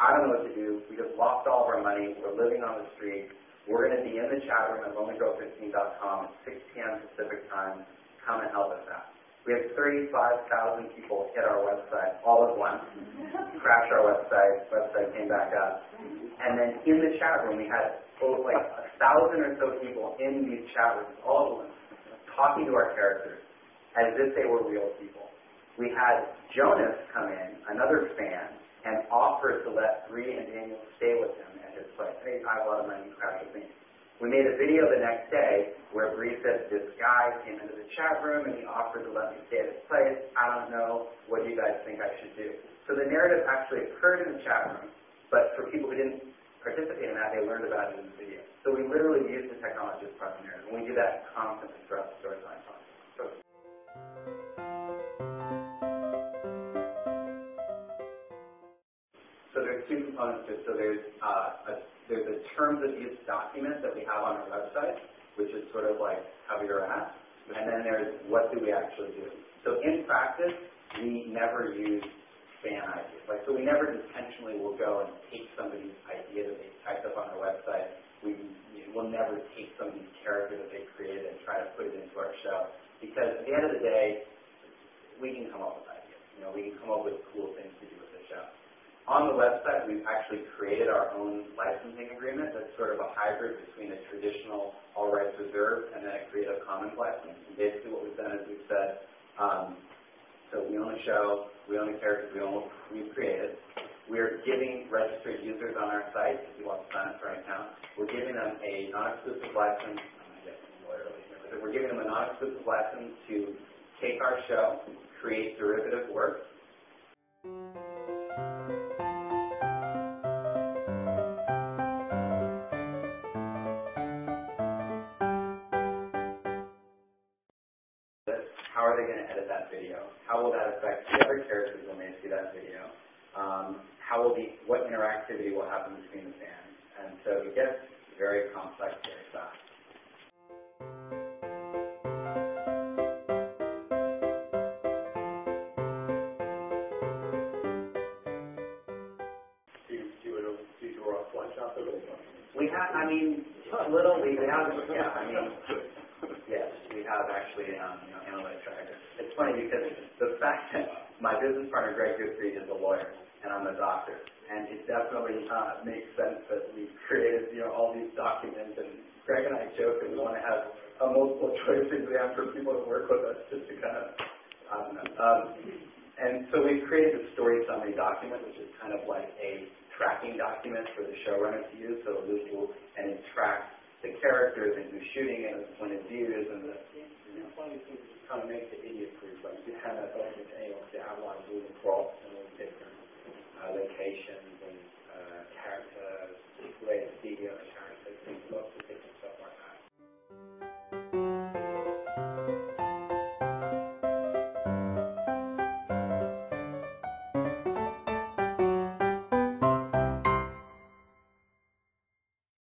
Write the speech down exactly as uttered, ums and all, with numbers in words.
I don't know what to do. We just lost all of our money. We're living on the street. We're going to be in the chat room at lonely girl fifteen dot com at six p m Pacific time. Come and help us out. We had thirty-five thousand people hit our website all at once, crash our website, website came back up. And then in the chat room, we had oh, like a thousand or so people in these chat rooms, all at once, talking to our characters as if they were real people. We had Jonas come in, another fan, and offer to let Bree and Daniel stay with him at his place. Hey, I have a lot of money, you crash with me. We made a video the next day where Bree said this guy came into the chat room and he offered to let me stay at his place. I don't know. What do you guys think I should do? So the narrative actually occurred in the chat room, but for people who didn't participate in that, they learned about it in the video. So we literally use the technology as part of the narrative, and we do that constantly throughout the storytelling process. So So there's two components to it. So there's uh, a, there's a terms of use document that we have on our website, which is sort of like cover your ass, and then there's what do we actually do. So in practice, we never use fan ideas. Like, so we never intentionally will go and take somebody's idea that they typed up on our website. We will never take somebody's character that they created and try to put it into our show, because at the end of the day, we can come up with ideas. You know, we can come up with cool things to do with the show. On the website, we've actually created our own licensing agreement that's sort of a hybrid between a traditional all rights reserved and then a Creative Commons license. And basically what we've done is we've said, um, so we own the show, we own the characters, we own what we've created. We're giving registered users on our site, if you want to sign up for an account, we're giving them a non-exclusive license. We're giving them a non-exclusive license to take our show, create derivative work. How are they going to edit that video? How will that affect the other characters when they see that video? Um, how will the, what interactivity will happen between the fans? And so it gets very complex very fast. Do you do it? Do you draw a flesh out of it? We have, I mean, a little. We have, yeah. I mean, yes, we have actually, um, you know, analytics trackers. It's funny because the fact that my business partner Greg Goodfried is a lawyer and I'm a doctor, and it definitely uh, makes sense that we created, you know, all these documents. And Greg and I joke that we want to have a multiple choice exam for people that work with us, just to kind of, I don't know. Um, and so we've created the story summary document, which is kind of like a tracking document for the showrunner to use, so visual, and it tracks the characters and who's shooting it, and the point of views, and the you know, funny thing is kind of make the idiot proof. Like you have that document, and you know, the outlines moving across and all the different uh, locations and uh, characters.